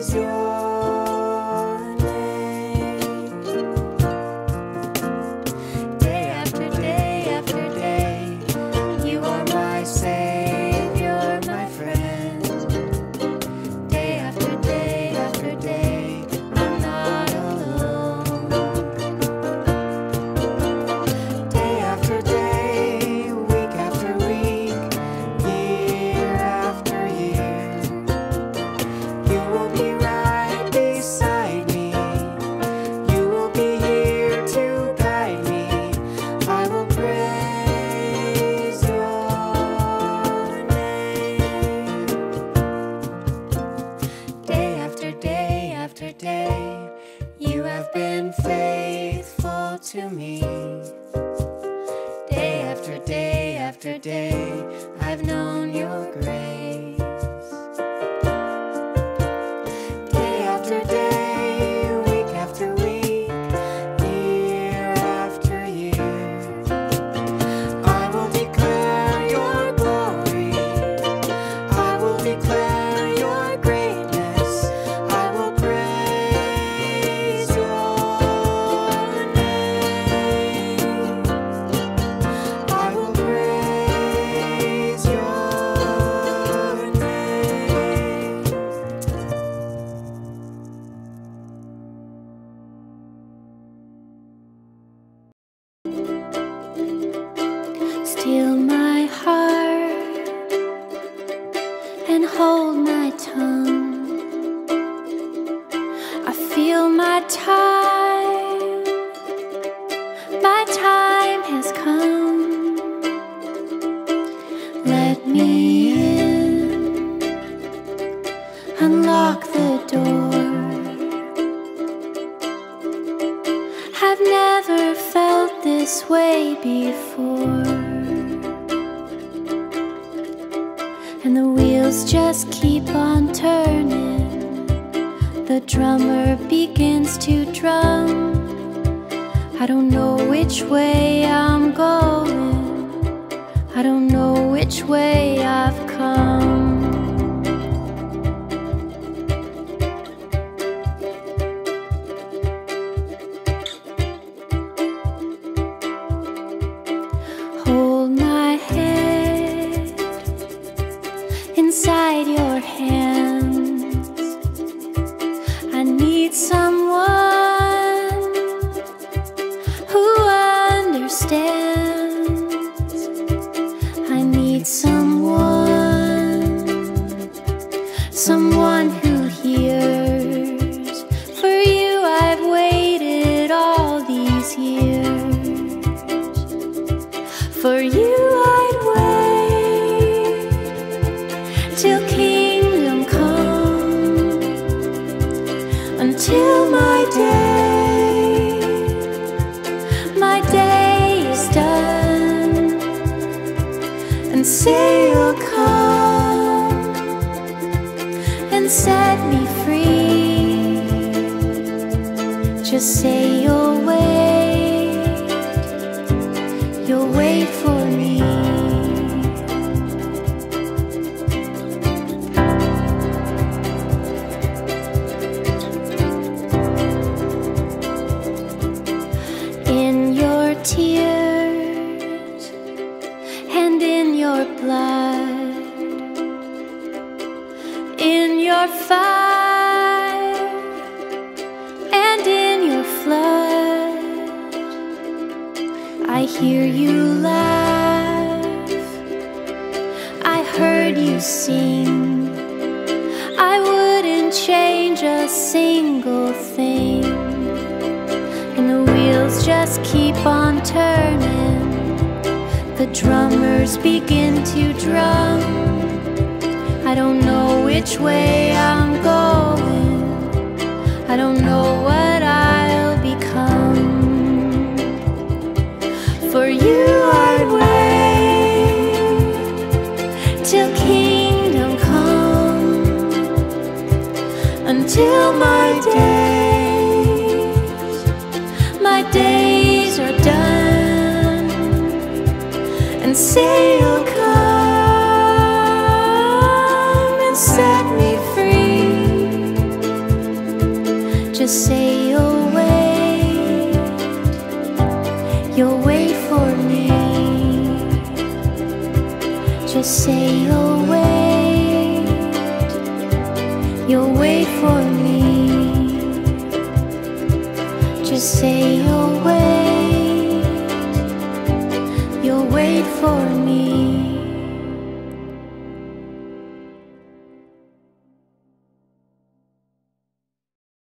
Steal my heart and hold my tongue. I feel my time has come. Let me in, unlock the door. I've never felt this way before. And the wheels just keep on turning. The drummer begins to drum. I don't know which way I'm going. I don't know which way I've come. Hold my head inside your hands. I need someone who understands. I need someone who hears. For you I've waited all these years. For you I'd wait till kingdom come, until my day is done, and say you'll come and set me free. Just say you'll wait for me. In your tears and in your blood, in your fire and in your flood, I hear you laugh, I heard you sing. I wouldn't change a single thing. And the wheels just keep on turning. The drummers begin to drum. I don't know which way I'm going. I don't know what I'll become. For you I'd wait till kingdom come, until my days are done, and say you'll come and set me free. Just say you'll wait. You'll wait for me. Just say you'll wait. You'll wait for me. Just say you'll wait. You'll wait for me.